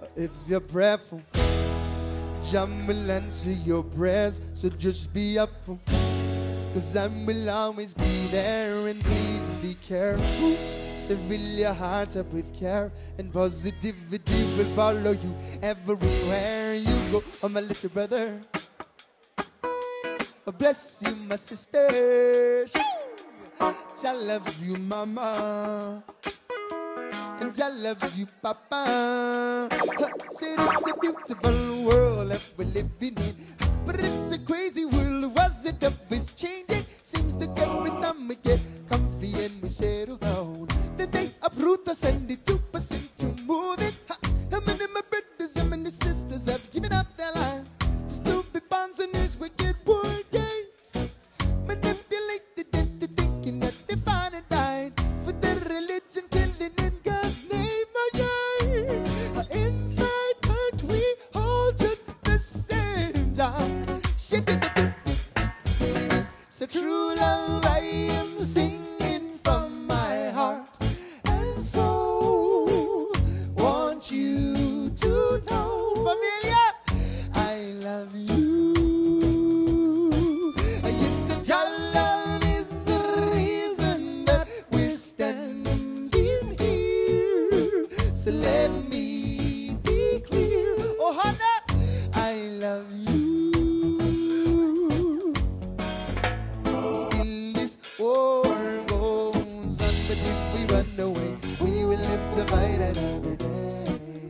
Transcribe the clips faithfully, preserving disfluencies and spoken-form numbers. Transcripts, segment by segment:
If you're prayerful, Jah will answer your prayers. So just be up for, cause I will always be there. And please be careful to fill your heart up with care, and positivity will follow you everywhere you go. Oh, my little brother, oh, bless you, my sister. Jah loves you, mama, and Jah loves you, papa. Say this is a beautiful world that we're living in, but it's a crazy world. Was it up? It's changing. Seems that every time we get comfy and we settle down, then they uproot us and they two percent to move it. Ha. How many of my brothers and many sisters have given up their lives just to be bonds in these wicked word games, manipulated into thinking that they found it died for their religion, killing in God's name again. Inside hurt, we all just the same time. Shit, so true love I am singing from my heart, and so want you to know, familia, I love you. Yes, and your love is the reason that we're standing here. So let me be clear, oh Hannah, I love you. Still this war goes on, but if we run away, we will live to fight another day.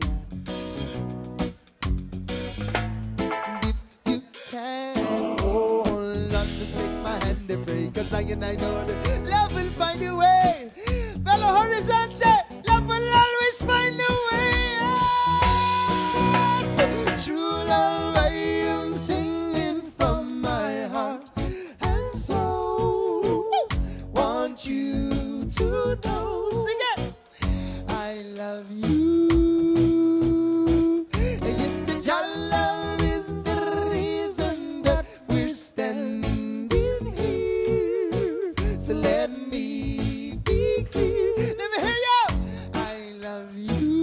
And if you can hold on, just take my hand and pray, cause I and I know that love will find a way. Fellow Horizonte, love will always find a way. Ah, so true love I am singing from my heart, and so want you to know, sing it, I love you. Yes, and your love is the reason that we're standing here. So let me be clear, let me hear you, I love you.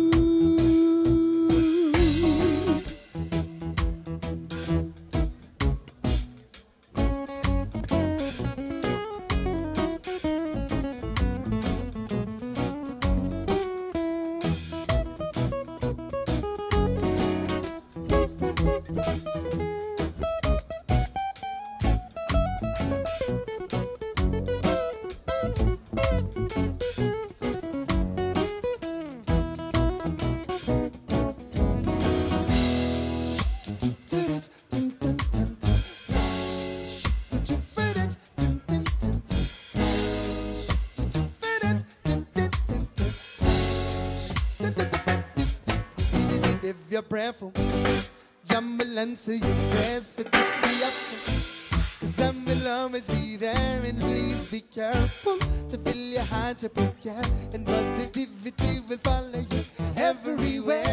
If you're prayerful, Jah will answer your prayers. So just be up, cause I will always be there. And please be careful to fill your heart up with care, and positivity will follow you everywhere